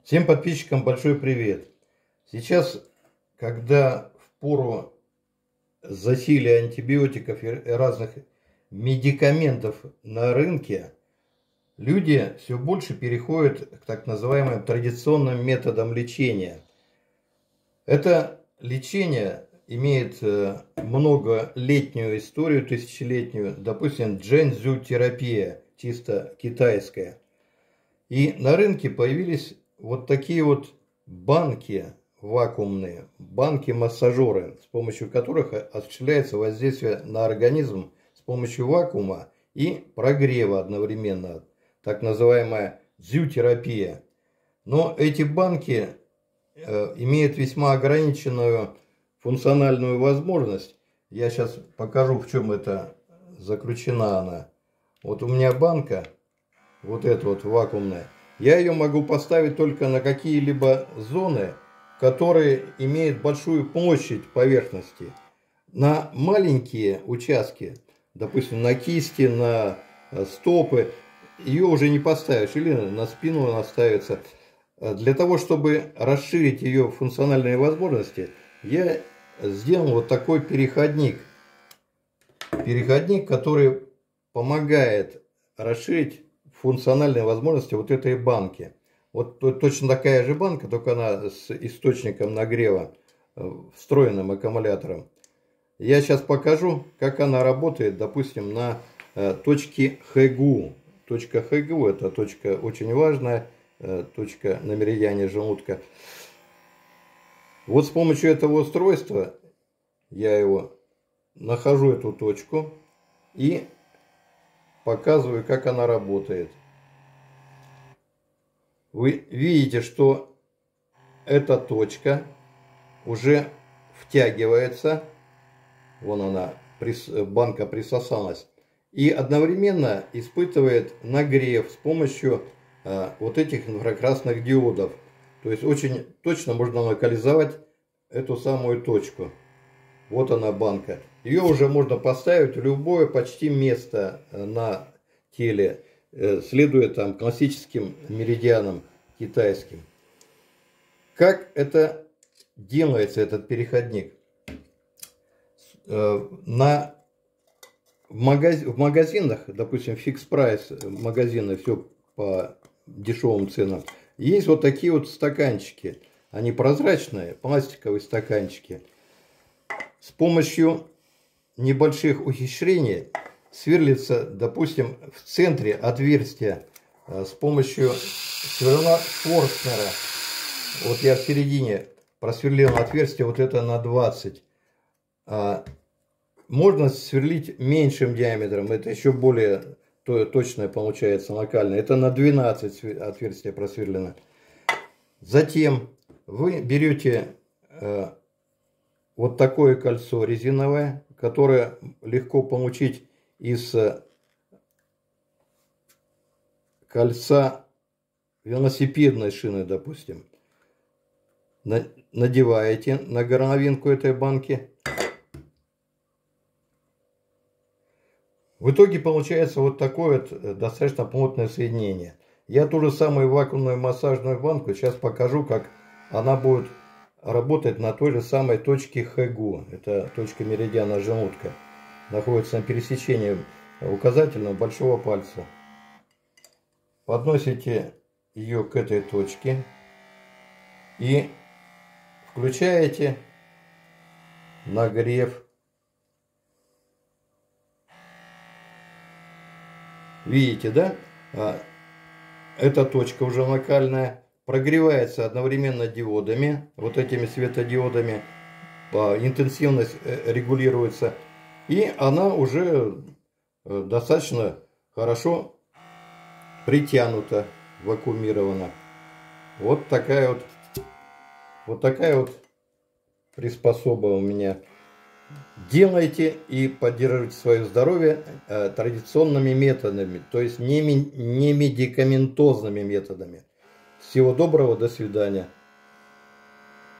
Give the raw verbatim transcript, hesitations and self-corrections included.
Всем подписчикам большой привет. Сейчас, когда в пору засилия антибиотиков и разных медикаментов на рынке, люди все больше переходят к так называемым традиционным методам лечения. Это лечение имеет многолетнюю историю, тысячелетнюю, допустим, джэньцзю-терапия, чисто китайская. И на рынке появились вот такие вот банки вакуумные, банки-массажеры, с помощью которых осуществляется воздействие на организм с помощью вакуума и прогрева одновременно, так называемая дзю-терапия. Но эти банки э, имеют весьма ограниченную функциональную возможность. Я сейчас покажу, в чем это заключена она. Вот у меня банка, вот эта вот вакуумная. Я ее могу поставить только на какие-либо зоны, которые имеют большую площадь поверхности. На маленькие участки, допустим, на кисти, на стопы, ее уже не поставишь. Или на спину она ставится. Для того, чтобы расширить ее функциональные возможности, я сделал вот такой переходник. Переходник, который помогает расширить функциональные возможности вот этой банки. Вот точно такая же банка, только она с источником нагрева, встроенным аккумулятором. Я сейчас покажу, как она работает, допустим, на точке Хэгу. Точка Хэгу – это точка очень важная, точка на меридиане желудка. Вот с помощью этого устройства я его нахожу, эту точку, и показываю, как она работает. Вы видите, что эта точка уже втягивается. Вон она, банка присосалась. И одновременно испытывает нагрев с помощью а, вот этих инфракрасных диодов. То есть очень точно можно локализовать эту самую точку. Вот она, банка. Ее уже можно поставить в любое почти место на теле, следуя там классическим меридианам китайским. Как это делается, этот переходник? На, в, магаз, в магазинах, допустим, Fix Price магазины, все по дешевым ценам, есть вот такие вот стаканчики. Они прозрачные, пластиковые стаканчики. С помощью небольших ухищрений сверлится, допустим, в центре отверстия с помощью сверла Форстнера. Вот я в середине просверлил отверстие, вот это на двадцать. Можно сверлить меньшим диаметром, это еще более точное получается, локальное. Это на двенадцать отверстие просверлено. Затем вы берете вот такое кольцо резиновое, которое легко получить из кольца велосипедной шины, допустим. Надеваете на горловинку этой банки. В итоге получается вот такое вот достаточно плотное соединение. Я ту же самую вакуумную массажную банку сейчас покажу, как она будет работать на той же самой точке Хэгу. Это точка меридиана желудка. Находится на пересечении указательного большого пальца. Подносите ее к этой точке и включаете нагрев. Видите, да? Эта точка уже локальная. Прогревается одновременно диодами, вот этими светодиодами. Интенсивность регулируется. И она уже достаточно хорошо притянута, вакуумирована. Вот такая вот, вот такая вот приспособа у меня. Делайте и поддерживайте свое здоровье э, традиционными методами, то есть не, не медикаментозными методами. Всего доброго, до свидания.